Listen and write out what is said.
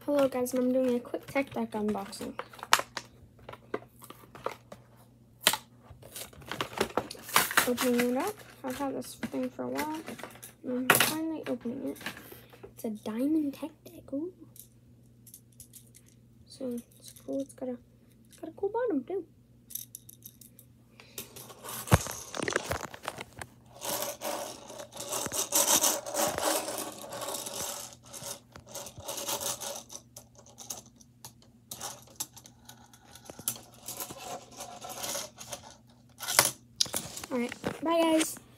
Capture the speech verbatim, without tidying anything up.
Hello guys, and I'm doing a quick tech deck unboxing. Opening it up. I've had this thing for a while. And I'm finally opening it. It's a diamond tech deck. Ooh. So it's cool. It's got a it's got a cool bottom too. Alright, bye guys.